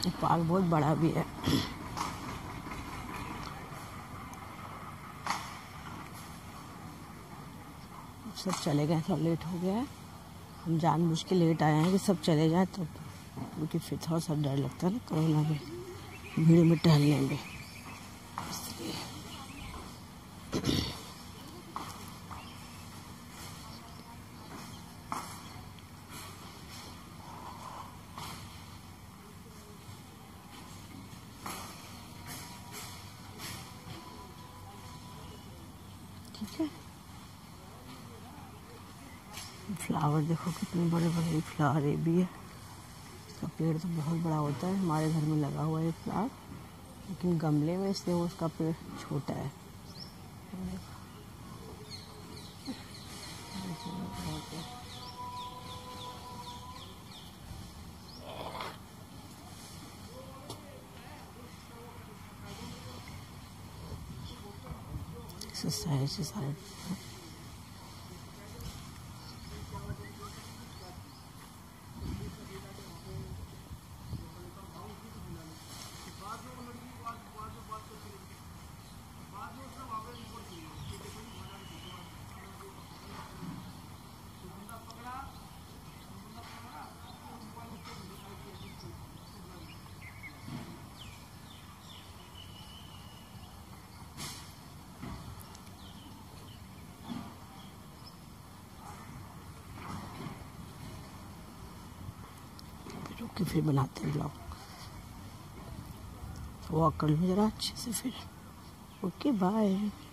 Park बहुत बड़ा भी है। सब चले गए, थोड़ा लेट हो गया है। हम जानबूझ के लेट आए हैं कि सब चले जाए तब, क्योंकि फिर थोड़ा सा डर लगता है ना कोरोना में, भीड़ में टहलने में। ठीक है, फ्लावर देखो कितने बड़े बड़े फ्लावर ये भी है। इसका पेड़ तो बहुत बड़ा होता है, हमारे घर में लगा हुआ है फ्लावर, लेकिन गमले में इसलिए वो उसका पेड़ छोटा है। सारे कि फिर बनाते हैं ब्लॉग। वॉक कर लूँ ज़रा अच्छे से फिर। Okay bye.